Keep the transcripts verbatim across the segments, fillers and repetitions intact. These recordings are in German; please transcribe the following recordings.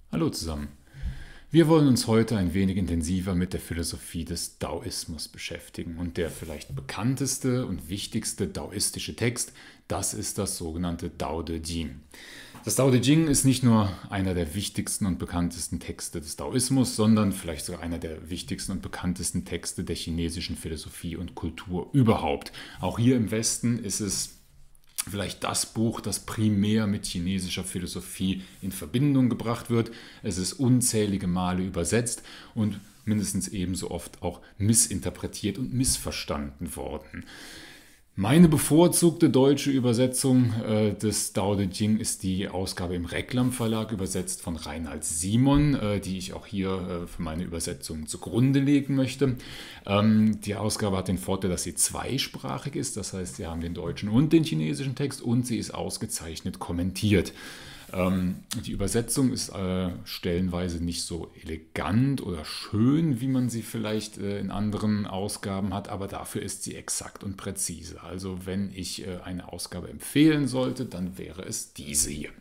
Hallo zusammen. Wir wollen uns heute ein wenig intensiver mit der Philosophie des Daoismus beschäftigen. Und der vielleicht bekannteste und wichtigste daoistische Text, das ist das sogenannte Tao Te Ching. Das Tao Te Ching ist nicht nur einer der wichtigsten und bekanntesten Texte des Daoismus, sondern vielleicht sogar einer der wichtigsten und bekanntesten Texte der chinesischen Philosophie und Kultur überhaupt. Auch hier im Westen ist es vielleicht das Buch, das primär mit chinesischer Philosophie in Verbindung gebracht wird. Es ist unzählige Male übersetzt und mindestens ebenso oft auch missinterpretiert und missverstanden worden. Meine bevorzugte deutsche Übersetzung äh, des Tao Te Ching ist die Ausgabe im Reklam Verlag, übersetzt von Reinhard Simon, äh, die ich auch hier äh, für meine Übersetzung zugrunde legen möchte. Ähm, die Ausgabe hat den Vorteil, dass sie zweisprachig ist, das heißt, Sie haben den deutschen und den chinesischen Text und sie ist ausgezeichnet kommentiert. Ähm, die Übersetzung ist äh, stellenweise nicht so elegant oder schön, wie man sie vielleicht äh, in anderen Ausgaben hat, aber dafür ist sie exakt und präzise. Also wenn ich äh, eine Ausgabe empfehlen sollte, dann wäre es diese hier.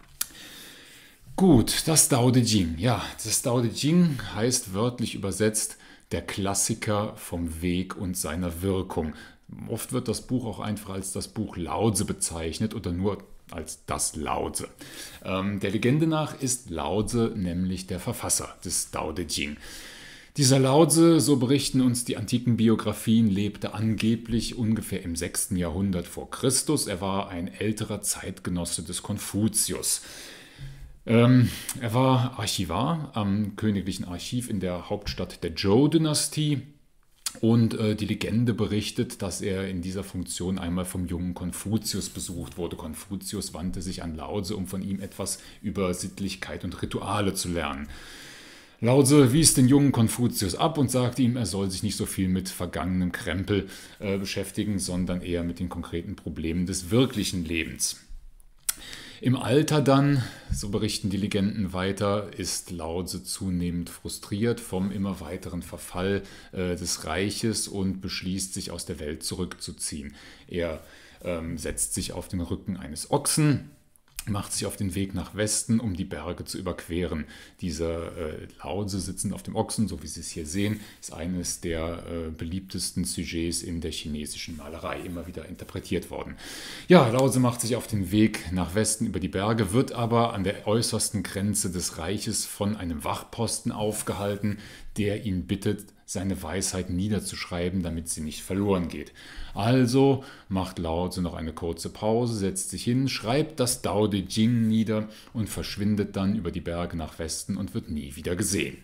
Gut, das Tao Te Ching. Ja, das Tao Te Ching heißt wörtlich übersetzt der Klassiker vom Weg und seiner Wirkung. Oft wird das Buch auch einfach als das Buch Lao Tse bezeichnet oder nur als das Lao Tse. Ähm, der Legende nach ist Lao Tse nämlich der Verfasser des Tao Te Ching. Dieser Lao Tse, so berichten uns die antiken Biografien, lebte angeblich ungefähr im sechsten Jahrhundert vor Christus. Er war ein älterer Zeitgenosse des Konfuzius. Ähm, er war Archivar am Königlichen Archiv in der Hauptstadt der Zhou-Dynastie. Und äh, die Legende berichtet, dass er in dieser Funktion einmal vom jungen Konfuzius besucht wurde. Konfuzius wandte sich an Lao Tse, um von ihm etwas über Sittlichkeit und Rituale zu lernen. Lao Tse wies den jungen Konfuzius ab und sagte ihm, er soll sich nicht so viel mit vergangenem Krempel äh, beschäftigen, sondern eher mit den konkreten Problemen des wirklichen Lebens. Im Alter dann, so berichten die Legenden weiter, ist Lao Tse zunehmend frustriert vom immer weiteren Verfall äh, des Reiches und beschließt, sich aus der Welt zurückzuziehen. Er ähm, setzt sich auf den Rücken eines Ochsen, macht sich auf den Weg nach Westen, um die Berge zu überqueren. Diese äh, Lao Tse sitzend auf dem Ochsen, so wie Sie es hier sehen, ist eines der äh, beliebtesten Sujets in der chinesischen Malerei, immer wieder interpretiert worden. Ja, Lao Tse macht sich auf den Weg nach Westen über die Berge, wird aber an der äußersten Grenze des Reiches von einem Wachposten aufgehalten, der ihn bittet, seine Weisheit niederzuschreiben, damit sie nicht verloren geht. Also macht Lao Tse noch eine kurze Pause, setzt sich hin, schreibt das Tao Te Ching nieder und verschwindet dann über die Berge nach Westen und wird nie wieder gesehen.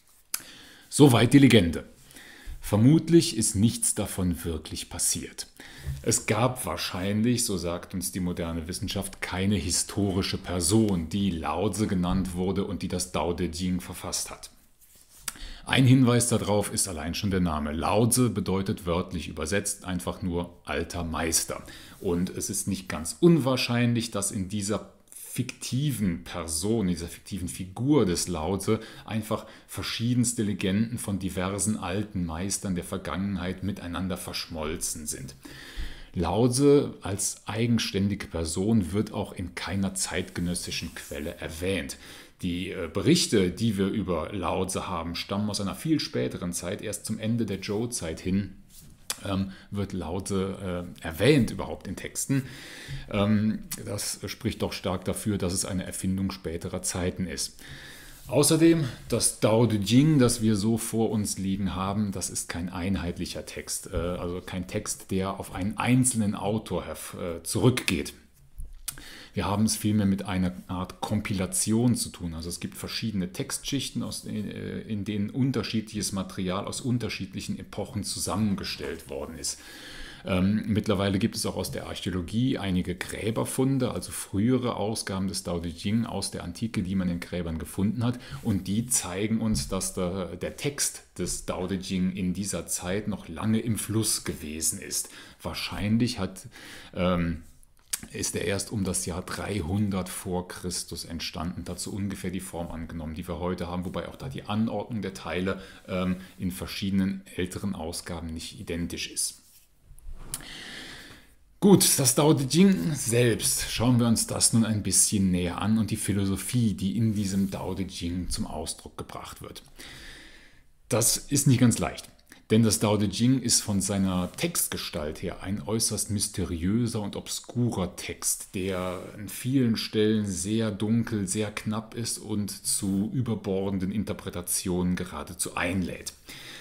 Soweit die Legende. Vermutlich ist nichts davon wirklich passiert. Es gab wahrscheinlich, so sagt uns die moderne Wissenschaft, keine historische Person, die Lao Tse genannt wurde und die das Tao Te Ching verfasst hat. Ein Hinweis darauf ist allein schon der Name. Lao Tse bedeutet wörtlich übersetzt einfach nur alter Meister. Und es ist nicht ganz unwahrscheinlich, dass in dieser fiktiven Person, dieser fiktiven Figur des Lao Tse einfach verschiedenste Legenden von diversen alten Meistern der Vergangenheit miteinander verschmolzen sind. Lao Tse als eigenständige Person wird auch in keiner zeitgenössischen Quelle erwähnt. Die Berichte, die wir über Lao Tse haben, stammen aus einer viel späteren Zeit. Erst zum Ende der Zhou-Zeit hin ähm, wird Lao Tse äh, erwähnt überhaupt in Texten. Ähm, das spricht doch stark dafür, dass es eine Erfindung späterer Zeiten ist. Außerdem, das Tao Te Ching, das wir so vor uns liegen haben, das ist kein einheitlicher Text, äh, also kein Text, der auf einen einzelnen Autor äh, zurückgeht. Wir haben es vielmehr mit einer Art Kompilation zu tun. Also es gibt verschiedene Textschichten, aus, in denen unterschiedliches Material aus unterschiedlichen Epochen zusammengestellt worden ist. Ähm, mittlerweile gibt es auch aus der Archäologie einige Gräberfunde, also frühere Ausgaben des Tao Te Ching aus der Antike, die man in Gräbern gefunden hat. Und die zeigen uns, dass der, der Text des Tao Te Ching in dieser Zeit noch lange im Fluss gewesen ist. Wahrscheinlich hat... Ähm, ist er erst um das Jahr dreihundert vor Christus entstanden, dazu ungefähr die Form angenommen, die wir heute haben, wobei auch da die Anordnung der Teile ähm, in verschiedenen älteren Ausgaben nicht identisch ist. Gut, das Tao Te Ching selbst. Schauen wir uns das nun ein bisschen näher an und die Philosophie, die in diesem Tao Te Ching zum Ausdruck gebracht wird. Das ist nicht ganz leicht, denn das Tao Te Ching ist von seiner Textgestalt her ein äußerst mysteriöser und obskurer Text, der an vielen Stellen sehr dunkel, sehr knapp ist und zu überbordenden Interpretationen geradezu einlädt.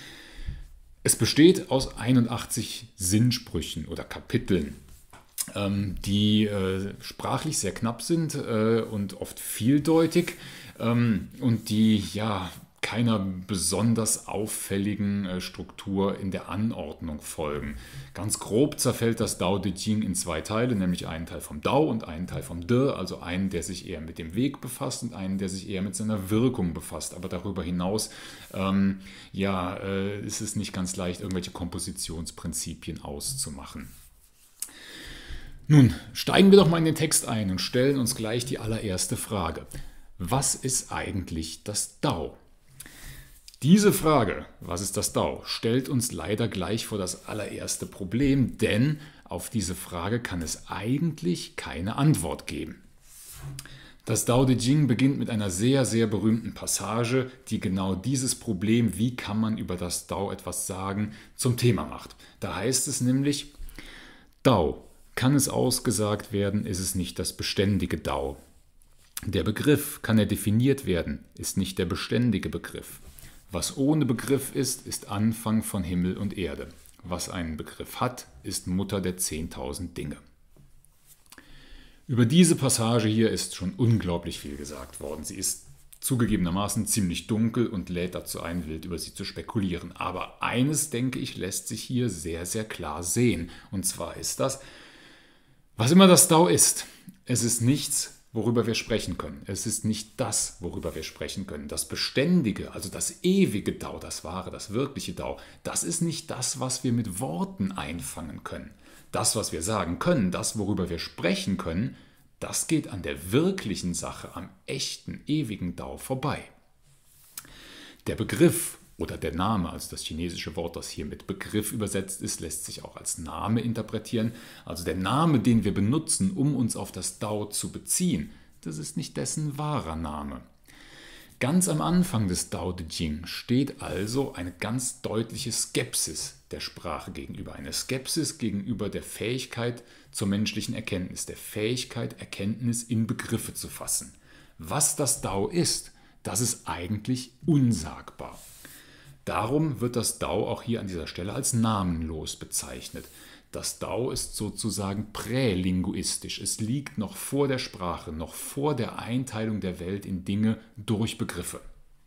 Es besteht aus einundachtzig Sinnsprüchen oder Kapiteln, die äh, sprachlich sehr knapp sind äh, und oft vieldeutig ähm, und die ja keiner besonders auffälligen äh, Struktur in der Anordnung folgen. Ganz grob zerfällt das Tao Te Ching in zwei Teile, nämlich einen Teil vom Tao und einen Teil vom De, also einen, der sich eher mit dem Weg befasst und einen, der sich eher mit seiner Wirkung befasst. Aber darüber hinaus ähm, ja, äh, ist es nicht ganz leicht, irgendwelche Kompositionsprinzipien auszumachen. Nun, steigen wir doch mal in den Text ein und stellen uns gleich die allererste Frage. Was ist eigentlich das Tao? Diese Frage, was ist das Tao, stellt uns leider gleich vor das allererste Problem, denn auf diese Frage kann es eigentlich keine Antwort geben. Das Tao Te Ching beginnt mit einer sehr, sehr berühmten Passage, die genau dieses Problem, wie kann man über das Tao etwas sagen, zum Thema macht. Da heißt es nämlich, Tao, kann es ausgesagt werden, ist es nicht das beständige Tao. Der Begriff, kann er definiert werden, ist nicht der beständige Begriff. Was ohne Begriff ist, ist Anfang von Himmel und Erde. Was einen Begriff hat, ist Mutter der zehntausend Dinge. Über diese Passage hier ist schon unglaublich viel gesagt worden. Sie ist zugegebenermaßen ziemlich dunkel und lädt dazu ein, wild über sie zu spekulieren. Aber eines, denke ich, lässt sich hier sehr, sehr klar sehen. Und zwar ist das, was immer das Tao ist, es ist nichts, worüber wir sprechen können. Es ist nicht das, worüber wir sprechen können. Das Beständige, also das ewige Tao, das wahre, das wirkliche Tao, das ist nicht das, was wir mit Worten einfangen können. Das, was wir sagen können, das, worüber wir sprechen können, das geht an der wirklichen Sache, am echten, ewigen Tao vorbei. Der Begriff oder der Name, also das chinesische Wort, das hier mit Begriff übersetzt ist, lässt sich auch als Name interpretieren. Also der Name, den wir benutzen, um uns auf das Tao zu beziehen, das ist nicht dessen wahrer Name. Ganz am Anfang des Tao Te Ching steht also eine ganz deutliche Skepsis der Sprache gegenüber. Eine Skepsis gegenüber der Fähigkeit zur menschlichen Erkenntnis, der Fähigkeit, Erkenntnis in Begriffe zu fassen. Was das Tao ist, das ist eigentlich unsagbar. Darum wird das Tao auch hier an dieser Stelle als namenlos bezeichnet. Das Tao ist sozusagen prälinguistisch. Es liegt noch vor der Sprache, noch vor der Einteilung der Welt in Dinge durch Begriffe.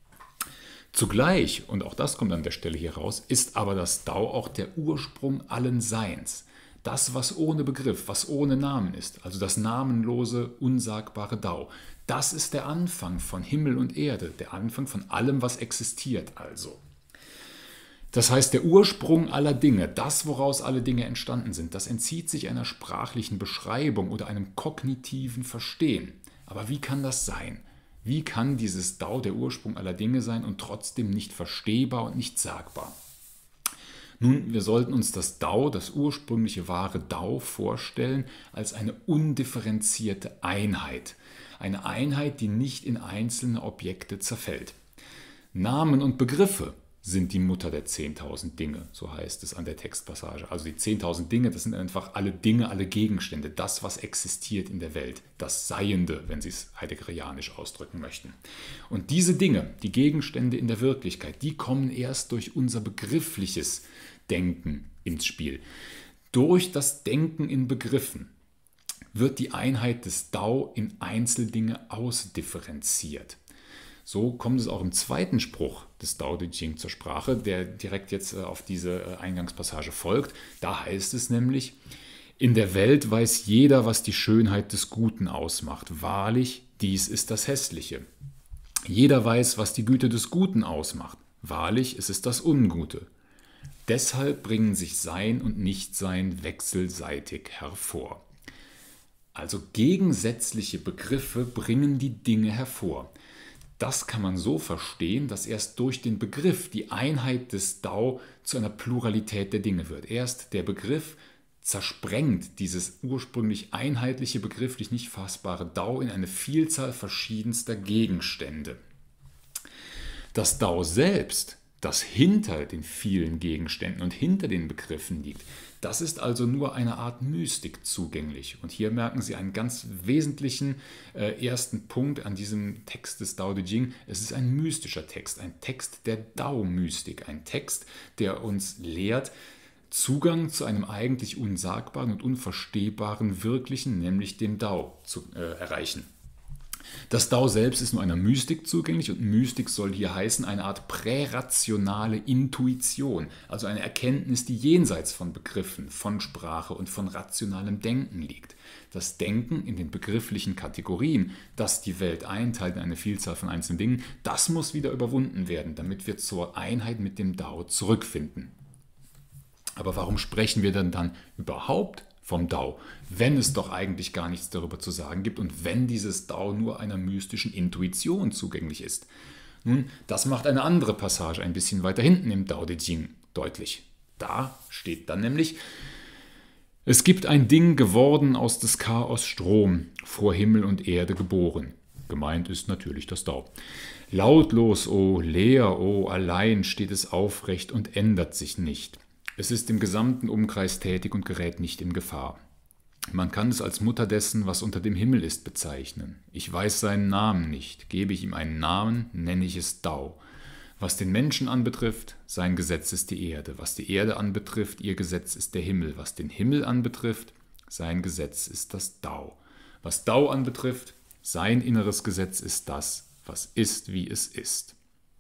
Zugleich, und auch das kommt an der Stelle hier raus, ist aber das Tao auch der Ursprung allen Seins. Das, was ohne Begriff, was ohne Namen ist, also das namenlose, unsagbare Tao, das ist der Anfang von Himmel und Erde, der Anfang von allem, was existiert also. Das heißt, der Ursprung aller Dinge, das, woraus alle Dinge entstanden sind, das entzieht sich einer sprachlichen Beschreibung oder einem kognitiven Verstehen. Aber wie kann das sein? Wie kann dieses Tao der Ursprung aller Dinge sein und trotzdem nicht verstehbar und nicht sagbar? Nun, wir sollten uns das Tao, das ursprüngliche wahre Tao, vorstellen als eine undifferenzierte Einheit. Eine Einheit, die nicht in einzelne Objekte zerfällt. Namen und Begriffe sind die Mutter der zehntausend Dinge, so heißt es an der Textpassage. Also die zehntausend Dinge, das sind einfach alle Dinge, alle Gegenstände, das, was existiert in der Welt, das Seiende, wenn Sie es heideggerianisch ausdrücken möchten. Und diese Dinge, die Gegenstände in der Wirklichkeit, die kommen erst durch unser begriffliches Denken ins Spiel. Durch das Denken in Begriffen wird die Einheit des Tao in Einzeldinge ausdifferenziert. So kommt es auch im zweiten Spruch des Tao Te Ching zur Sprache, der direkt jetzt auf diese Eingangspassage folgt. Da heißt es nämlich, in der Welt weiß jeder, was die Schönheit des Guten ausmacht. Wahrlich, dies ist das Hässliche. Jeder weiß, was die Güte des Guten ausmacht. Wahrlich, es ist das Ungute. Deshalb bringen sich Sein und Nichtsein wechselseitig hervor. Also gegensätzliche Begriffe bringen die Dinge hervor. Das kann man so verstehen, dass erst durch den Begriff die Einheit des Tao zu einer Pluralität der Dinge wird. Erst der Begriff zersprengt dieses ursprünglich einheitliche, begrifflich nicht fassbare Dao in eine Vielzahl verschiedenster Gegenstände. Das Dao selbst, das hinter den vielen Gegenständen und hinter den Begriffen liegt, das ist also nur eine Art Mystik zugänglich. Und hier merken Sie einen ganz wesentlichen äh, ersten Punkt an diesem Text des Tao Te Ching. Es ist ein mystischer Text, ein Text der Dao-Mystik, ein Text, der uns lehrt, Zugang zu einem eigentlich unsagbaren und unverstehbaren Wirklichen, nämlich dem Dao, zu äh, erreichen. Das Dao selbst ist nur einer Mystik zugänglich und Mystik soll hier heißen eine Art prärationale Intuition, also eine Erkenntnis, die jenseits von Begriffen, von Sprache und von rationalem Denken liegt. Das Denken in den begrifflichen Kategorien, das die Welt einteilt in eine Vielzahl von einzelnen Dingen, das muss wieder überwunden werden, damit wir zur Einheit mit dem Dao zurückfinden. Aber warum sprechen wir denn dann überhaupt vom Dao, wenn es doch eigentlich gar nichts darüber zu sagen gibt und wenn dieses Dao nur einer mystischen Intuition zugänglich ist? Nun, das macht eine andere Passage ein bisschen weiter hinten im Tao Te Ching deutlich. Da steht dann nämlich: Es gibt ein Ding geworden aus des Chaos Strom, vor Himmel und Erde geboren. Gemeint ist natürlich das Dao. Lautlos, o leer, o allein steht es aufrecht und ändert sich nicht. Es ist im gesamten Umkreis tätig und gerät nicht in Gefahr. Man kann es als Mutter dessen, was unter dem Himmel ist, bezeichnen. Ich weiß seinen Namen nicht. Gebe ich ihm einen Namen, nenne ich es Dao. Was den Menschen anbetrifft, sein Gesetz ist die Erde. Was die Erde anbetrifft, ihr Gesetz ist der Himmel. Was den Himmel anbetrifft, sein Gesetz ist das Dao. Was Dao anbetrifft, sein inneres Gesetz ist das, was ist, wie es ist.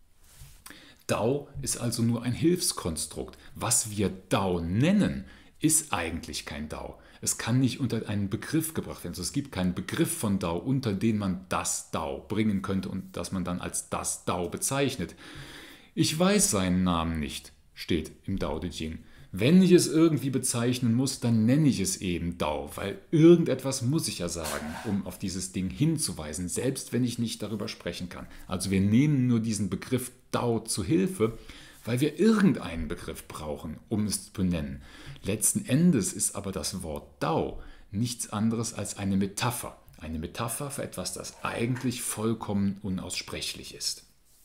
Dao ist also nur ein Hilfskonstrukt. Was wir Dao nennen, ist eigentlich kein Dao. Es kann nicht unter einen Begriff gebracht werden. Also es gibt keinen Begriff von Dao, unter den man das Dao bringen könnte und das man dann als das Dao bezeichnet. Ich weiß seinen Namen nicht, steht im Tao Te Ching. Wenn ich es irgendwie bezeichnen muss, dann nenne ich es eben Dao, weil irgendetwas muss ich ja sagen, um auf dieses Ding hinzuweisen, selbst wenn ich nicht darüber sprechen kann. Also wir nehmen nur diesen Begriff Dao zu Hilfe, weil wir irgendeinen Begriff brauchen, um es zu benennen. Letzten Endes ist aber das Wort Dao nichts anderes als eine Metapher. Eine Metapher für etwas, das eigentlich vollkommen unaussprechlich ist.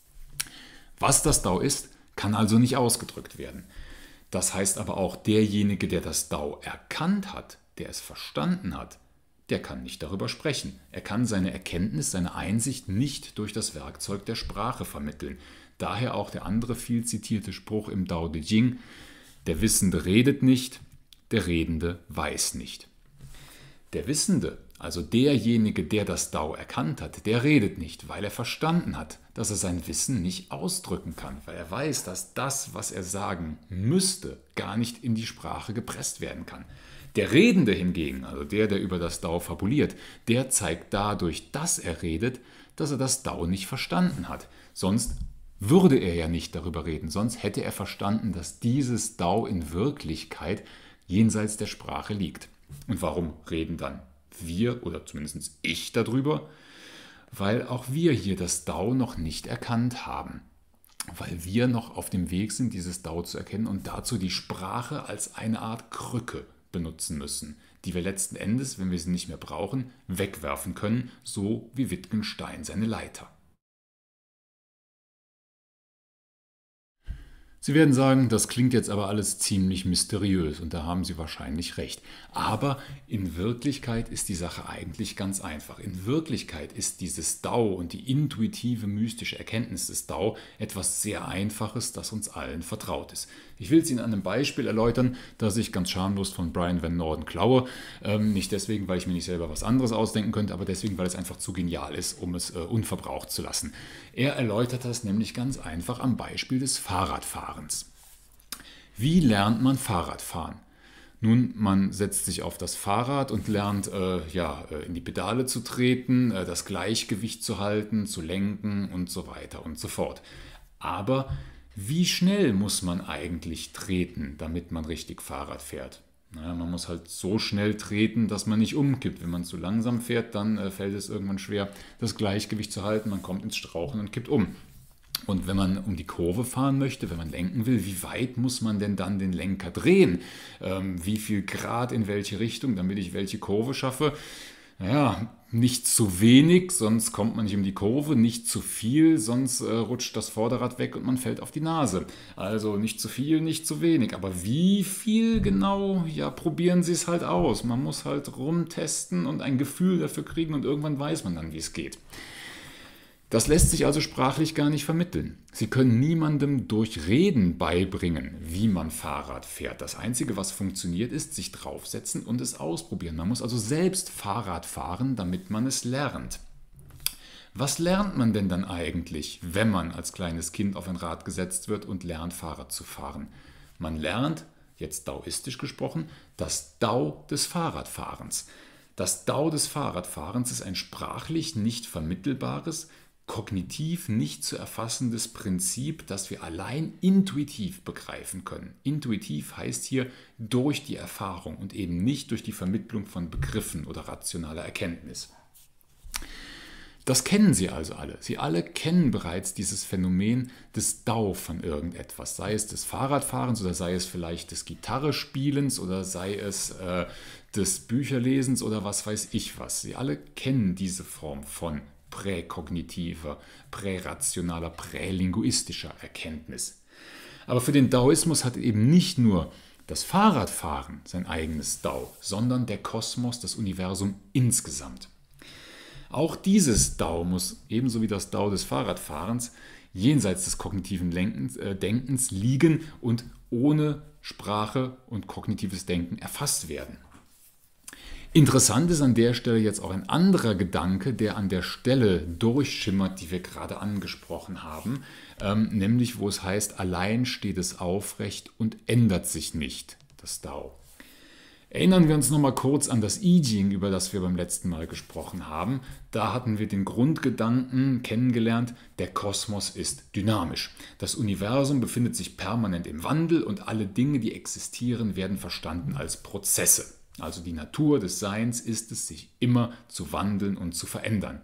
Was das Dao ist, kann also nicht ausgedrückt werden. Das heißt aber auch, derjenige, der das Dao erkannt hat, der es verstanden hat, der kann nicht darüber sprechen. Er kann seine Erkenntnis, seine Einsicht nicht durch das Werkzeug der Sprache vermitteln. Daher auch der andere viel zitierte Spruch im Tao Te Ching: Der Wissende redet nicht, der Redende weiß nicht. Der Wissende, also derjenige, der das Dao erkannt hat, der redet nicht, weil er verstanden hat, dass er sein Wissen nicht ausdrücken kann, weil er weiß, dass das, was er sagen müsste, gar nicht in die Sprache gepresst werden kann. Der Redende hingegen, also der, der über das Dao fabuliert, der zeigt dadurch, dass er redet, dass er das Dao nicht verstanden hat. Sonst würde er ja nicht darüber reden, sonst hätte er verstanden, dass dieses Dao in Wirklichkeit jenseits der Sprache liegt. Und warum reden dann wir oder zumindest ich darüber? Weil auch wir hier das Dao noch nicht erkannt haben. Weil wir noch auf dem Weg sind, dieses Dao zu erkennen und dazu die Sprache als eine Art Krücke benutzen müssen, die wir letzten Endes, wenn wir sie nicht mehr brauchen, wegwerfen können, so wie Wittgenstein seine Leiter. Sie werden sagen, das klingt jetzt aber alles ziemlich mysteriös und da haben Sie wahrscheinlich recht. Aber in Wirklichkeit ist die Sache eigentlich ganz einfach. In Wirklichkeit ist dieses Dao und die intuitive mystische Erkenntnis des Dao etwas sehr Einfaches, das uns allen vertraut ist. Ich will es Ihnen an einem Beispiel erläutern, das ich ganz schamlos von Brian Van Norden klaue. Ähm, nicht deswegen, weil ich mir nicht selber was anderes ausdenken könnte, aber deswegen, weil es einfach zu genial ist, um es äh, unverbraucht zu lassen. Er erläutert das nämlich ganz einfach am Beispiel des Fahrradfahrens. Wie lernt man Fahrradfahren? Nun, man setzt sich auf das Fahrrad und lernt äh, ja, in die Pedale zu treten, äh, das Gleichgewicht zu halten, zu lenken und so weiter und so fort. Aber wie schnell muss man eigentlich treten, damit man richtig Fahrrad fährt? Naja, man muss halt so schnell treten, dass man nicht umkippt. Wenn man zu langsam fährt, dann äh, fällt es irgendwann schwer, das Gleichgewicht zu halten. Man kommt ins Straucheln und kippt um. Und wenn man um die Kurve fahren möchte, wenn man lenken will, wie weit muss man denn dann den Lenker drehen? Ähm, wie viel Grad in welche Richtung, damit ich welche Kurve schaffe? Naja, nicht zu wenig, sonst kommt man nicht um die Kurve, nicht zu viel, sonst äh, rutscht das Vorderrad weg und man fällt auf die Nase. Also nicht zu viel, nicht zu wenig. Aber wie viel genau? Ja, probieren Sie es halt aus. Man muss halt rumtesten und ein Gefühl dafür kriegen und irgendwann weiß man dann, wie es geht. Das lässt sich also sprachlich gar nicht vermitteln. Sie können niemandem durch Reden beibringen, wie man Fahrrad fährt. Das Einzige, was funktioniert, ist sich draufsetzen und es ausprobieren. Man muss also selbst Fahrrad fahren, damit man es lernt. Was lernt man denn dann eigentlich, wenn man als kleines Kind auf ein Rad gesetzt wird und lernt, Fahrrad zu fahren? Man lernt, jetzt daoistisch gesprochen, das Dao des Fahrradfahrens. Das Dao des Fahrradfahrens ist ein sprachlich nicht vermittelbares, kognitiv nicht zu erfassendes Prinzip, das wir allein intuitiv begreifen können. Intuitiv heißt hier durch die Erfahrung und eben nicht durch die Vermittlung von Begriffen oder rationaler Erkenntnis. Das kennen Sie also alle. Sie alle kennen bereits dieses Phänomen des Dao von irgendetwas, sei es des Fahrradfahrens oder sei es vielleicht des Gitarrespielens oder sei es äh, des Bücherlesens oder was weiß ich was. Sie alle kennen diese Form von präkognitiver, prärationaler, prälinguistischer Erkenntnis. Aber für den Daoismus hat eben nicht nur das Fahrradfahren sein eigenes Dao, sondern der Kosmos, das Universum insgesamt. Auch dieses Dao muss, ebenso wie das Dao des Fahrradfahrens, jenseits des kognitiven Lenkens, äh, Denkens liegen und ohne Sprache und kognitives Denken erfasst werden. Interessant ist an der Stelle jetzt auch ein anderer Gedanke, der an der Stelle durchschimmert, die wir gerade angesprochen haben, ähm, nämlich wo es heißt, allein steht es aufrecht und ändert sich nicht, das Dao. Erinnern wir uns nochmal kurz an das I Ching, über das wir beim letzten Mal gesprochen haben. Da hatten wir den Grundgedanken kennengelernt, der Kosmos ist dynamisch. Das Universum befindet sich permanent im Wandel und alle Dinge, die existieren, werden verstanden als Prozesse. Also die Natur des Seins ist es, sich immer zu wandeln und zu verändern.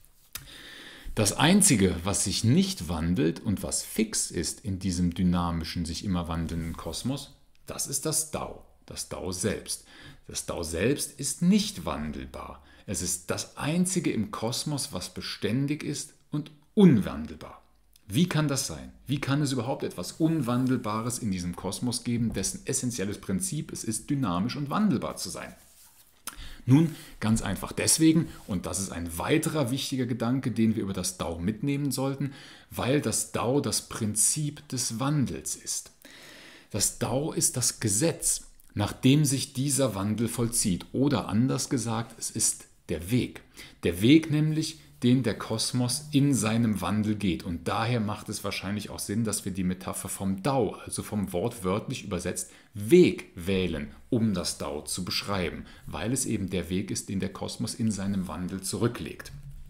Das Einzige, was sich nicht wandelt und was fix ist in diesem dynamischen, sich immer wandelnden Kosmos, das ist das Dao, das Dao selbst. Das Dao selbst ist nicht wandelbar. Es ist das Einzige im Kosmos, was beständig ist und unwandelbar. Wie kann das sein? Wie kann es überhaupt etwas Unwandelbares in diesem Kosmos geben, dessen essentielles Prinzip es ist, dynamisch und wandelbar zu sein? Nun, ganz einfach deswegen, und das ist ein weiterer wichtiger Gedanke, den wir über das Dao mitnehmen sollten, weil das Dao das Prinzip des Wandels ist. Das Dao ist das Gesetz, nach dem sich dieser Wandel vollzieht. Oder anders gesagt, es ist der Weg. Der Weg nämlich, den der Kosmos in seinem Wandel geht. Und daher macht es wahrscheinlich auch Sinn, dass wir die Metapher vom Dao, also vom Wort wörtlich übersetzt, Weg wählen, um das Dao zu beschreiben, weil es eben der Weg ist, den der Kosmos in seinem Wandel zurücklegt.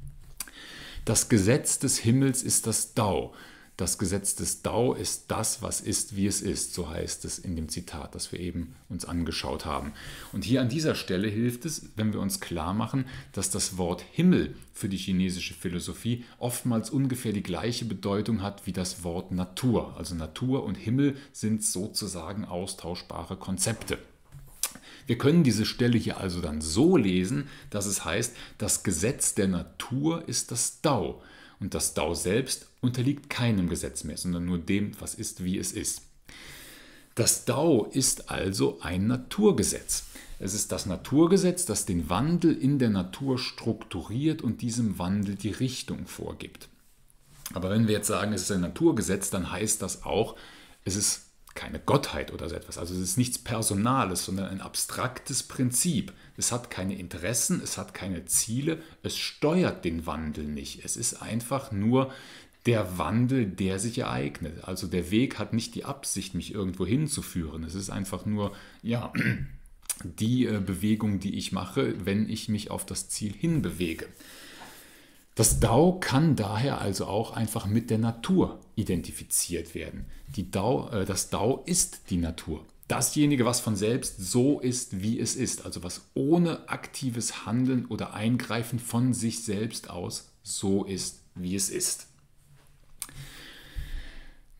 Das Gesetz des Himmels ist das Dao. Das Gesetz des Dao ist das, was ist, wie es ist, so heißt es in dem Zitat, das wir eben uns angeschaut haben. Und hier an dieser Stelle hilft es, wenn wir uns klar machen, dass das Wort Himmel für die chinesische Philosophie oftmals ungefähr die gleiche Bedeutung hat wie das Wort Natur. Also Natur und Himmel sind sozusagen austauschbare Konzepte. Wir können diese Stelle hier also dann so lesen, dass es heißt, das Gesetz der Natur ist das Dao. Und das Dao selbst unterliegt keinem Gesetz mehr, sondern nur dem, was ist, wie es ist. Das Dao ist also ein Naturgesetz. Es ist das Naturgesetz, das den Wandel in der Natur strukturiert und diesem Wandel die Richtung vorgibt. Aber wenn wir jetzt sagen, es ist ein Naturgesetz, dann heißt das auch, es ist keine Gottheit oder so etwas. Also es ist nichts Personales, sondern ein abstraktes Prinzip. Es hat keine Interessen, es hat keine Ziele, es steuert den Wandel nicht. Es ist einfach nur der Wandel, der sich ereignet. Also der Weg hat nicht die Absicht, mich irgendwo hinzuführen. Es ist einfach nur, ja, die äh, Bewegung, die ich mache, wenn ich mich auf das Ziel hinbewege. Das Dao kann daher also auch einfach mit der Natur identifiziert werden. Die Dao, äh, das Dao ist die Natur. Dasjenige, was von selbst so ist, wie es ist. Also was ohne aktives Handeln oder Eingreifen von sich selbst aus so ist, wie es ist.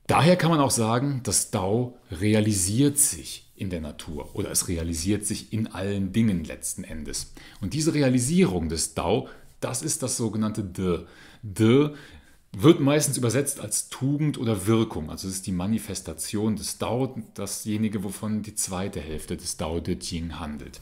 Daher kann man auch sagen, das Dao realisiert sich in der Natur oder es realisiert sich in allen Dingen letzten Endes. Und diese Realisierung des Dao, das ist das sogenannte De. De wird meistens übersetzt als Tugend oder Wirkung. Also es ist die Manifestation des Dao, dasjenige, wovon die zweite Hälfte des Dao De Jing handelt.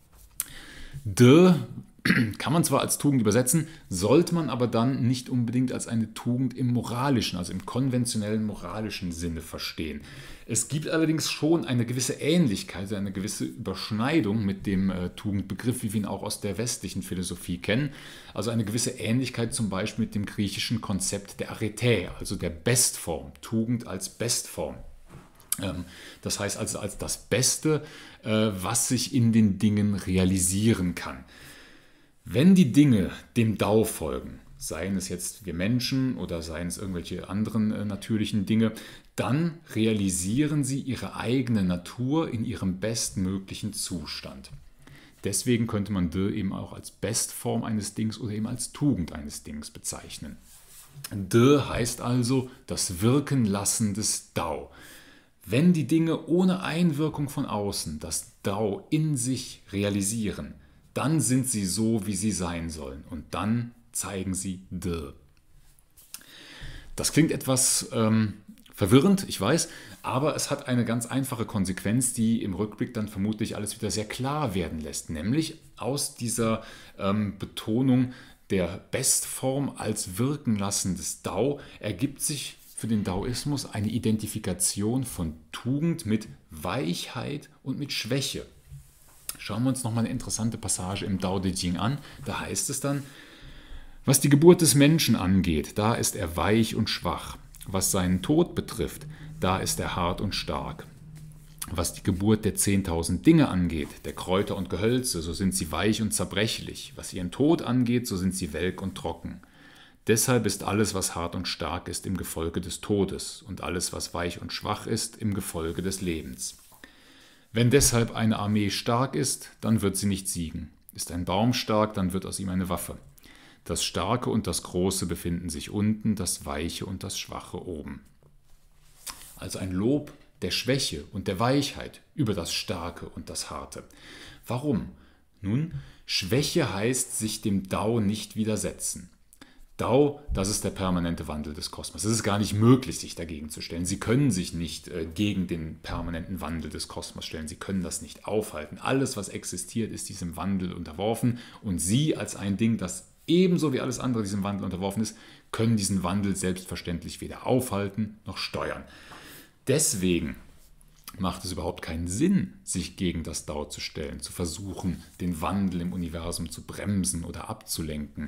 De kann man zwar als Tugend übersetzen, sollte man aber dann nicht unbedingt als eine Tugend im moralischen, also im konventionellen moralischen Sinne verstehen. Es gibt allerdings schon eine gewisse Ähnlichkeit, eine gewisse Überschneidung mit dem äh, Tugendbegriff, wie wir ihn auch aus der westlichen Philosophie kennen. Also eine gewisse Ähnlichkeit zum Beispiel mit dem griechischen Konzept der Arete, also der Bestform, Tugend als Bestform. Ähm, das heißt also als das Beste, äh, was sich in den Dingen realisieren kann. Wenn die Dinge dem Dao folgen, seien es jetzt wir Menschen oder seien es irgendwelche anderen äh, natürlichen Dinge, dann realisieren sie ihre eigene Natur in ihrem bestmöglichen Zustand. Deswegen könnte man De eben auch als Bestform eines Dings oder eben als Tugend eines Dings bezeichnen. De heißt also das Wirkenlassen des Dao. Wenn die Dinge ohne Einwirkung von außen das Dao in sich realisieren, dann sind sie so, wie sie sein sollen. Und dann zeigen sie De. Das klingt etwas ähm, verwirrend, ich weiß, aber es hat eine ganz einfache Konsequenz, die im Rückblick dann vermutlich alles wieder sehr klar werden lässt. Nämlich aus dieser ähm, Betonung der Bestform als Wirkenlassen des Dao ergibt sich für den Daoismus eine Identifikation von Tugend mit Weichheit und mit Schwäche. Schauen wir uns nochmal eine interessante Passage im Dao De Jing an. Da heißt es dann, was die Geburt des Menschen angeht, da ist er weich und schwach. Was seinen Tod betrifft, da ist er hart und stark. Was die Geburt der zehntausend Dinge angeht, der Kräuter und Gehölze, so sind sie weich und zerbrechlich. Was ihren Tod angeht, so sind sie welk und trocken. Deshalb ist alles, was hart und stark ist, im Gefolge des Todes und alles, was weich und schwach ist, im Gefolge des Lebens. Wenn deshalb eine Armee stark ist, dann wird sie nicht siegen. Ist ein Baum stark, dann wird aus ihm eine Waffe. Das Starke und das Große befinden sich unten, das Weiche und das Schwache oben. Also ein Lob der Schwäche und der Weichheit über das Starke und das Harte. Warum? Nun, Schwäche heißt sich dem Dao nicht widersetzen. Dao, das ist der permanente Wandel des Kosmos. Es ist gar nicht möglich, sich dagegen zu stellen. Sie können sich nicht äh, gegen den permanenten Wandel des Kosmos stellen. Sie können das nicht aufhalten. Alles, was existiert, ist diesem Wandel unterworfen. Und Sie als ein Ding, das ebenso wie alles andere diesem Wandel unterworfen ist, können diesen Wandel selbstverständlich weder aufhalten noch steuern. Deswegen macht es überhaupt keinen Sinn, sich gegen das Dao zu stellen, zu versuchen, den Wandel im Universum zu bremsen oder abzulenken.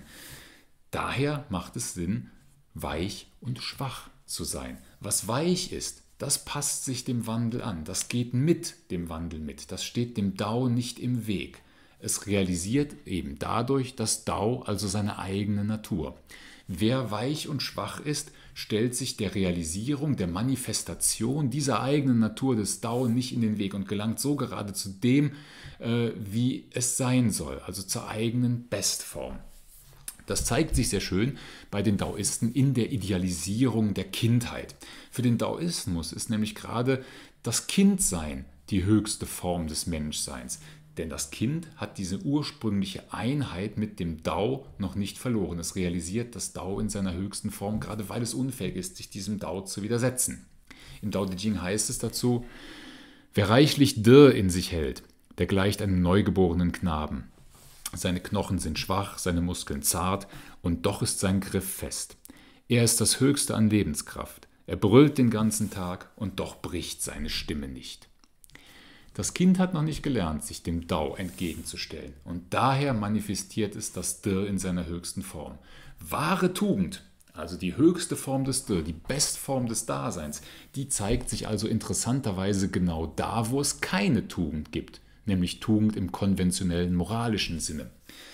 Daher macht es Sinn, weich und schwach zu sein. Was weich ist, das passt sich dem Wandel an, das geht mit dem Wandel mit, das steht dem Dao nicht im Weg. Es realisiert eben dadurch das Dao, also seine eigene Natur. Wer weich und schwach ist, stellt sich der Realisierung, der Manifestation dieser eigenen Natur des Dao nicht in den Weg und gelangt so gerade zu dem, äh, wie es sein soll, also zur eigenen Bestform. Das zeigt sich sehr schön bei den Daoisten in der Idealisierung der Kindheit. Für den Daoismus ist nämlich gerade das Kindsein die höchste Form des Menschseins. Denn das Kind hat diese ursprüngliche Einheit mit dem Dao noch nicht verloren. Es realisiert das Dao in seiner höchsten Form, gerade weil es unfähig ist, sich diesem Dao zu widersetzen. Im Dao De Jing heißt es dazu, wer reichlich De in sich hält, der gleicht einem neugeborenen Knaben. Seine Knochen sind schwach, seine Muskeln zart und doch ist sein Griff fest. Er ist das Höchste an Lebenskraft. Er brüllt den ganzen Tag und doch bricht seine Stimme nicht. Das Kind hat noch nicht gelernt, sich dem Dao entgegenzustellen und daher manifestiert es das De in seiner höchsten Form. Wahre Tugend, also die höchste Form des De, die Bestform des Daseins, die zeigt sich also interessanterweise genau da, wo es keine Tugend gibt. Nämlich Tugend im konventionellen moralischen Sinne.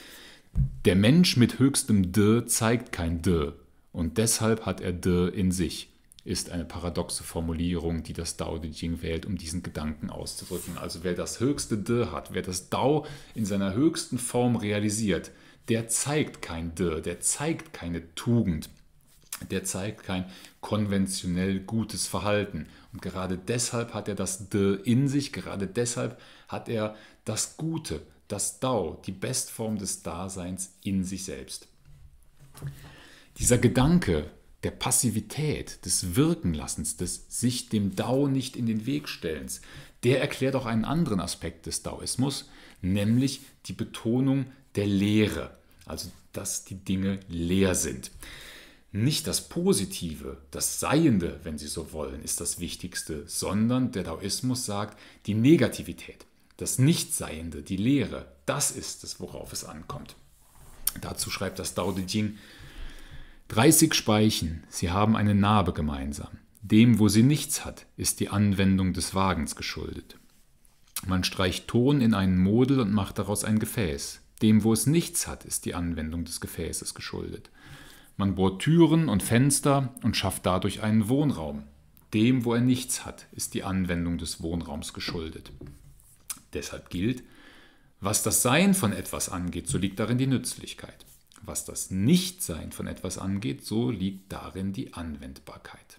Der Mensch mit höchstem De zeigt kein De und deshalb hat er De in sich, ist eine paradoxe Formulierung, die das Dao De Jing wählt, um diesen Gedanken auszudrücken. Also wer das höchste De hat, wer das Dao in seiner höchsten Form realisiert, der zeigt kein De, der zeigt keine Tugend. Der zeigt kein konventionell gutes Verhalten. Und gerade deshalb hat er das De in sich, gerade deshalb hat er das Gute, das Dao, die Bestform des Daseins in sich selbst. Dieser Gedanke der Passivität, des Wirkenlassens, des sich dem Dao nicht in den Weg stellens, der erklärt auch einen anderen Aspekt des Daoismus, nämlich die Betonung der Leere, also dass die Dinge leer sind. Nicht das Positive, das Seiende, wenn Sie so wollen, ist das Wichtigste, sondern der Daoismus sagt, die Negativität, das Nichtseiende, die Leere, das ist es, worauf es ankommt. Dazu schreibt das Dao De Jing: dreißig Speichen, sie haben eine Narbe gemeinsam. Dem, wo sie nichts hat, ist die Anwendung des Wagens geschuldet. Man streicht Ton in einen Model und macht daraus ein Gefäß. Dem, wo es nichts hat, ist die Anwendung des Gefäßes geschuldet. Man bohrt Türen und Fenster und schafft dadurch einen Wohnraum. Dem, wo er nichts hat, ist die Anwendung des Wohnraums geschuldet. Deshalb gilt, was das Sein von etwas angeht, so liegt darin die Nützlichkeit. Was das Nichtsein von etwas angeht, so liegt darin die Anwendbarkeit.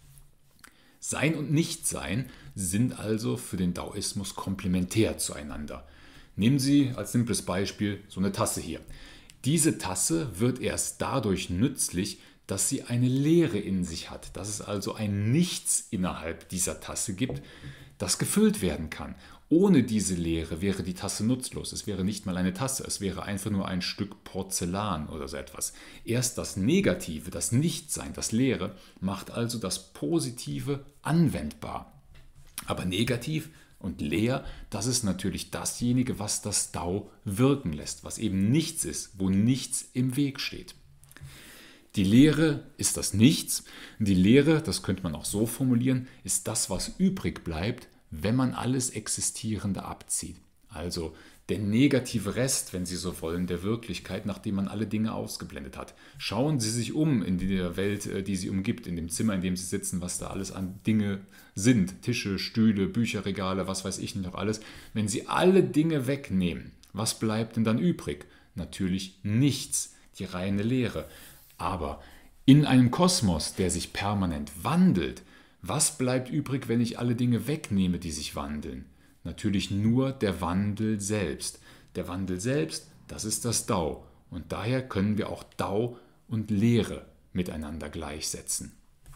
Sein und Nichtsein sind also für den Daoismus komplementär zueinander. Nehmen Sie als simples Beispiel so eine Tasse hier. Diese Tasse wird erst dadurch nützlich, dass sie eine Leere in sich hat, dass es also ein Nichts innerhalb dieser Tasse gibt, das gefüllt werden kann. Ohne diese Leere wäre die Tasse nutzlos. Es wäre nicht mal eine Tasse, es wäre einfach nur ein Stück Porzellan oder so etwas. Erst das Negative, das Nichtsein, das Leere, macht also das Positive anwendbar. Aber negativ und leer, das ist natürlich dasjenige, was das Dao wirken lässt, was eben nichts ist, wo nichts im Weg steht. Die Leere ist das Nichts. Die Leere, das könnte man auch so formulieren, ist das, was übrig bleibt, wenn man alles Existierende abzieht. Also der negative Rest, wenn Sie so wollen, der Wirklichkeit, nachdem man alle Dinge ausgeblendet hat. Schauen Sie sich um in der Welt, die Sie umgibt, in dem Zimmer, in dem Sie sitzen, was da alles an Dinge sind. Tische, Stühle, Bücherregale, was weiß ich noch alles. Wenn Sie alle Dinge wegnehmen, was bleibt denn dann übrig? Natürlich nichts, die reine Leere. Aber in einem Kosmos, der sich permanent wandelt, was bleibt übrig, wenn ich alle Dinge wegnehme, die sich wandeln? Natürlich nur der Wandel selbst. Der Wandel selbst, das ist das Dao. Und daher können wir auch Dao und Leere miteinander gleichsetzen.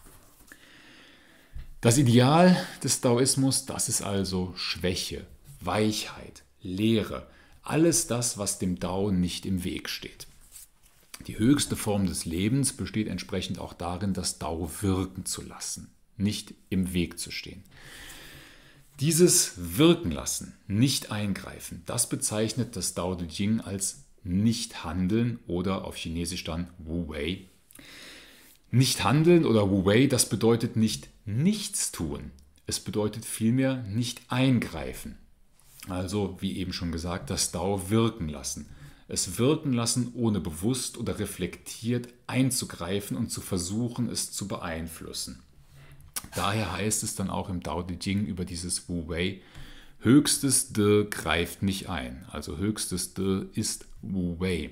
Das Ideal des Daoismus, das ist also Schwäche, Weichheit, Leere. Alles das, was dem Dao nicht im Weg steht. Die höchste Form des Lebens besteht entsprechend auch darin, das Dao wirken zu lassen, nicht im Weg zu stehen. Dieses Wirken lassen, nicht eingreifen, das bezeichnet das Dao De Jing als Nicht-Handeln oder auf Chinesisch dann Wu-Wei. Nicht-Handeln oder Wu-Wei, das bedeutet nicht nichts tun. Es bedeutet vielmehr nicht eingreifen. Also, wie eben schon gesagt, das Dao wirken lassen. Es wirken lassen, ohne bewusst oder reflektiert einzugreifen und zu versuchen, es zu beeinflussen. Daher heißt es dann auch im Dao De Jing über dieses Wu-Wei, höchstes De greift nicht ein. Also höchstes De ist Wu-Wei.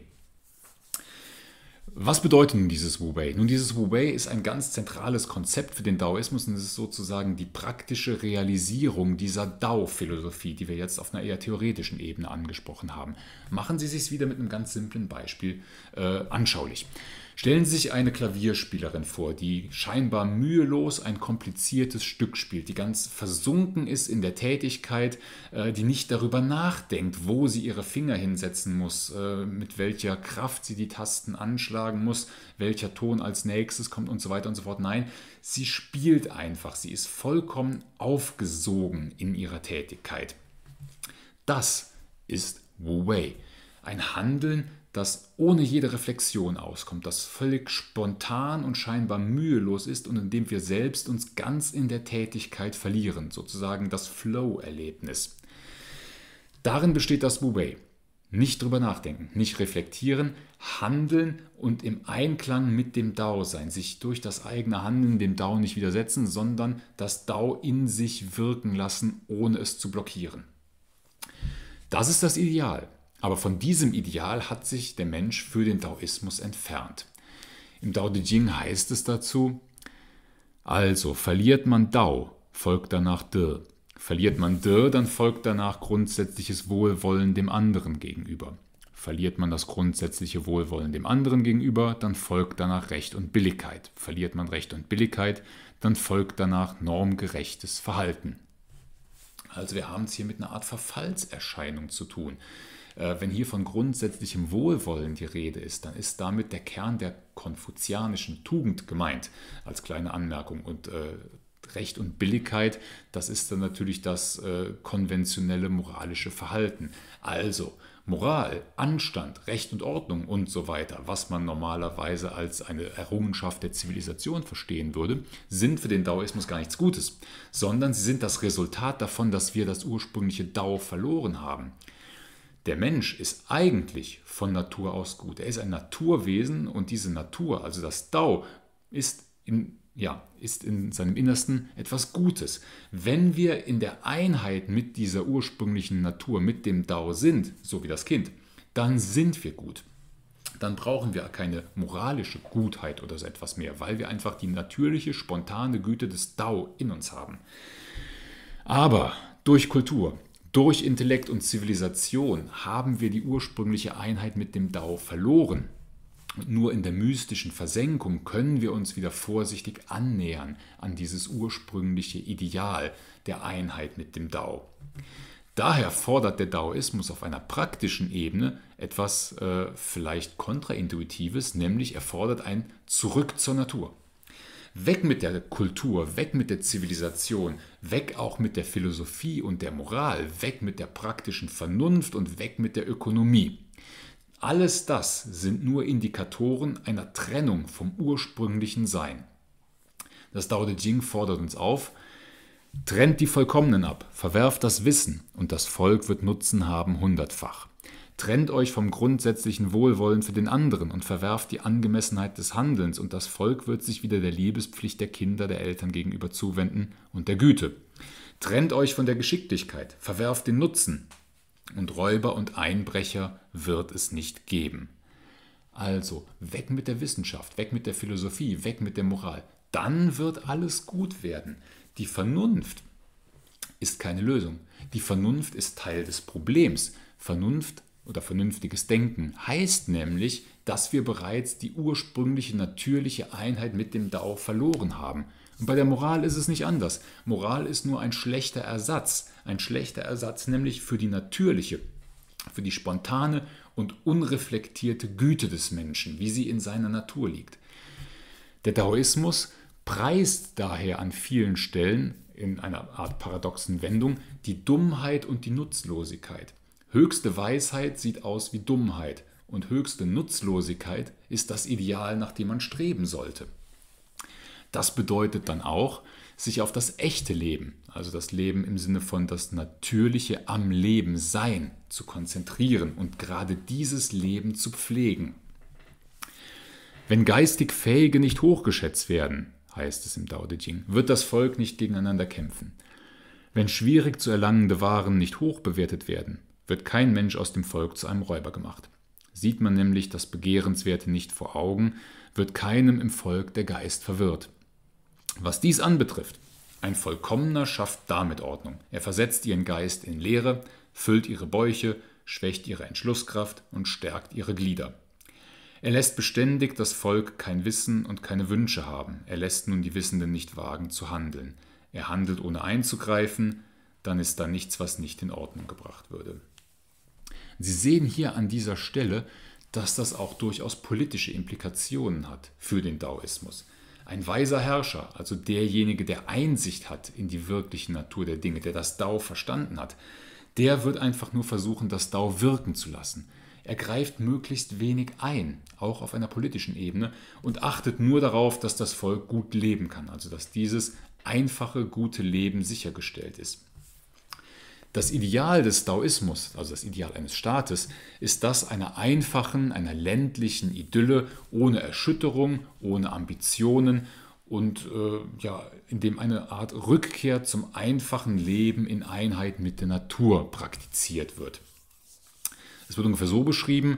Was bedeutet nun dieses Wu-Wei? Nun, dieses Wu-Wei ist ein ganz zentrales Konzept für den Daoismus und es ist sozusagen die praktische Realisierung dieser Dao-Philosophie, die wir jetzt auf einer eher theoretischen Ebene angesprochen haben. Machen Sie sich wieder mit einem ganz simplen Beispiel äh, anschaulich. Stellen Sie sich eine Klavierspielerin vor, die scheinbar mühelos ein kompliziertes Stück spielt, die ganz versunken ist in der Tätigkeit, die nicht darüber nachdenkt, wo sie ihre Finger hinsetzen muss, mit welcher Kraft sie die Tasten anschlagen muss, welcher Ton als nächstes kommt und so weiter und so fort. Nein, sie spielt einfach, sie ist vollkommen aufgesogen in ihrer Tätigkeit. Das ist Wu-Wei, ein Handeln, das ohne jede Reflexion auskommt, das völlig spontan und scheinbar mühelos ist und in dem wir selbst uns ganz in der Tätigkeit verlieren, sozusagen das Flow-Erlebnis. Darin besteht das Wu-Wei. Nicht drüber nachdenken, nicht reflektieren, handeln und im Einklang mit dem Dao sein, sich durch das eigene Handeln dem Dao nicht widersetzen, sondern das Dao in sich wirken lassen, ohne es zu blockieren. Das ist das Ideal. Aber von diesem Ideal hat sich der Mensch für den Daoismus entfernt. Im Dao De Jing heißt es dazu: Also, verliert man Dao, folgt danach De. Verliert man De, dann folgt danach grundsätzliches Wohlwollen dem anderen gegenüber. Verliert man das grundsätzliche Wohlwollen dem anderen gegenüber, dann folgt danach Recht und Billigkeit. Verliert man Recht und Billigkeit, dann folgt danach normgerechtes Verhalten. Also wir haben es hier mit einer Art Verfallserscheinung zu tun. Äh, wenn hier von grundsätzlichem Wohlwollen die Rede ist, dann ist damit der Kern der konfuzianischen Tugend gemeint, als kleine Anmerkung. Und äh, Recht und Billigkeit, das ist dann natürlich das äh, konventionelle moralische Verhalten. Also Moral, Anstand, Recht und Ordnung und so weiter, was man normalerweise als eine Errungenschaft der Zivilisation verstehen würde, sind für den Daoismus gar nichts Gutes, sondern sie sind das Resultat davon, dass wir das ursprüngliche Dao verloren haben. Der Mensch ist eigentlich von Natur aus gut. Er ist ein Naturwesen und diese Natur, also das Dao, ist in Ja, ist in seinem Innersten etwas Gutes. Wenn wir in der Einheit mit dieser ursprünglichen Natur, mit dem Dao sind, so wie das Kind, dann sind wir gut. Dann brauchen wir keine moralische Gutheit oder so etwas mehr, weil wir einfach die natürliche, spontane Güte des Dao in uns haben. Aber durch Kultur, durch Intellekt und Zivilisation haben wir die ursprüngliche Einheit mit dem Dao verloren. Und nur in der mystischen Versenkung können wir uns wieder vorsichtig annähern an dieses ursprüngliche Ideal der Einheit mit dem Dao. Daher fordert der Daoismus auf einer praktischen Ebene etwas äh, vielleicht Kontraintuitives, nämlich er fordert ein Zurück zur Natur. Weg mit der Kultur, weg mit der Zivilisation, weg auch mit der Philosophie und der Moral, weg mit der praktischen Vernunft und weg mit der Ökonomie. Alles das sind nur Indikatoren einer Trennung vom ursprünglichen Sein. Das Dao De Jing fordert uns auf: Trennt die Vollkommenen ab, verwerft das Wissen und das Volk wird Nutzen haben hundertfach. Trennt euch vom grundsätzlichen Wohlwollen für den anderen und verwerft die Angemessenheit des Handelns und das Volk wird sich wieder der Liebespflicht der Kinder, der Eltern gegenüber zuwenden und der Güte. Trennt euch von der Geschicklichkeit, verwerft den Nutzen. Und Räuber und Einbrecher wird es nicht geben. Also weg mit der Wissenschaft, weg mit der Philosophie, weg mit der Moral. Dann wird alles gut werden. Die Vernunft ist keine Lösung. Die Vernunft ist Teil des Problems. Vernunft oder vernünftiges Denken heißt nämlich, dass wir bereits die ursprüngliche natürliche Einheit mit dem Dao verloren haben. Und bei der Moral ist es nicht anders. Moral ist nur ein schlechter Ersatz. Ein schlechter Ersatz nämlich für die natürliche, für die spontane und unreflektierte Güte des Menschen, wie sie in seiner Natur liegt. Der Daoismus preist daher an vielen Stellen, in einer Art paradoxen Wendung, die Dummheit und die Nutzlosigkeit. Höchste Weisheit sieht aus wie Dummheit und höchste Nutzlosigkeit ist das Ideal, nach dem man streben sollte. Das bedeutet dann auch, sich auf das echte Leben, also das Leben im Sinne von das natürliche am Leben sein, zu konzentrieren und gerade dieses Leben zu pflegen. Wenn geistig Fähige nicht hochgeschätzt werden, heißt es im Dao De Jing, wird das Volk nicht gegeneinander kämpfen. Wenn schwierig zu erlangende Waren nicht hoch bewertet werden, wird kein Mensch aus dem Volk zu einem Räuber gemacht. Sieht man nämlich das Begehrenswerte nicht vor Augen, wird keinem im Volk der Geist verwirrt. Was dies anbetrifft, ein Vollkommener schafft damit Ordnung. Er versetzt ihren Geist in Leere, füllt ihre Bäuche, schwächt ihre Entschlusskraft und stärkt ihre Glieder. Er lässt beständig das Volk kein Wissen und keine Wünsche haben. Er lässt nun die Wissenden nicht wagen zu handeln. Er handelt ohne einzugreifen, dann ist da nichts, was nicht in Ordnung gebracht würde. Sie sehen hier an dieser Stelle, dass das auch durchaus politische Implikationen hat für den Daoismus. Ein weiser Herrscher, also derjenige, der Einsicht hat in die wirkliche Natur der Dinge, der das Dao verstanden hat, der wird einfach nur versuchen, das Dao wirken zu lassen. Er greift möglichst wenig ein, auch auf einer politischen Ebene, und achtet nur darauf, dass das Volk gut leben kann, also dass dieses einfache, gute Leben sichergestellt ist. Das Ideal des Daoismus, also das Ideal eines Staates, ist das einer einfachen, einer ländlichen Idylle, ohne Erschütterung, ohne Ambitionen und äh, ja, in dem eine Art Rückkehr zum einfachen Leben in Einheit mit der Natur praktiziert wird. Es wird ungefähr so beschrieben: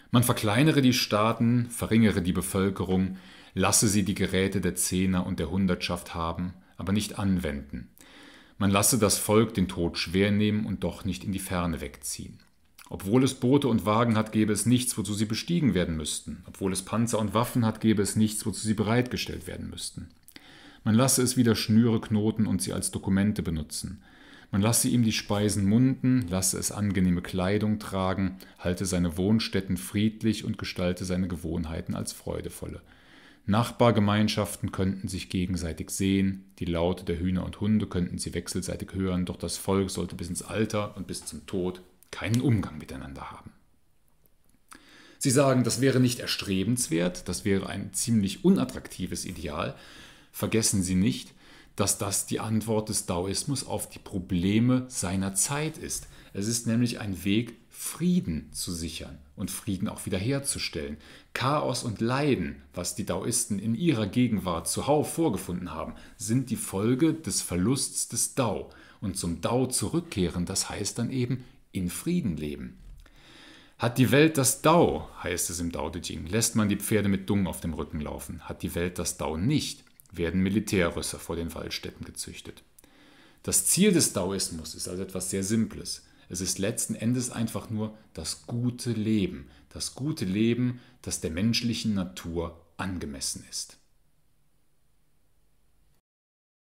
Man verkleinere die Staaten, verringere die Bevölkerung, lasse sie die Geräte der Zehner und der Hundertschaft haben, aber nicht anwenden. Man lasse das Volk den Tod schwer nehmen und doch nicht in die Ferne wegziehen. Obwohl es Boote und Wagen hat, gäbe es nichts, wozu sie bestiegen werden müssten. Obwohl es Panzer und Waffen hat, gäbe es nichts, wozu sie bereitgestellt werden müssten. Man lasse es wieder Schnüre knoten und sie als Dokumente benutzen. Man lasse ihm die Speisen munden, lasse es angenehme Kleidung tragen, halte seine Wohnstätten friedlich und gestalte seine Gewohnheiten als freudevolle. Nachbargemeinschaften könnten sich gegenseitig sehen, die Laute der Hühner und Hunde könnten sie wechselseitig hören, doch das Volk sollte bis ins Alter und bis zum Tod keinen Umgang miteinander haben. Sie sagen, das wäre nicht erstrebenswert, das wäre ein ziemlich unattraktives Ideal. Vergessen Sie nicht, dass das die Antwort des Daoismus auf die Probleme seiner Zeit ist. Es ist nämlich ein Weg, Frieden zu sichern und Frieden auch wiederherzustellen. Chaos und Leiden, was die Daoisten in ihrer Gegenwart zuhauf vorgefunden haben, sind die Folge des Verlusts des Dao. Und zum Dao zurückkehren, das heißt dann eben in Frieden leben. Hat die Welt das Dao, heißt es im Dao De Jing, lässt man die Pferde mit Dung auf dem Rücken laufen. Hat die Welt das Dao nicht, werden Militärrösser vor den Waldstätten gezüchtet. Das Ziel des Daoismus ist also etwas sehr Simples. Es ist letzten Endes einfach nur das gute Leben. Das gute Leben, das der menschlichen Natur angemessen ist.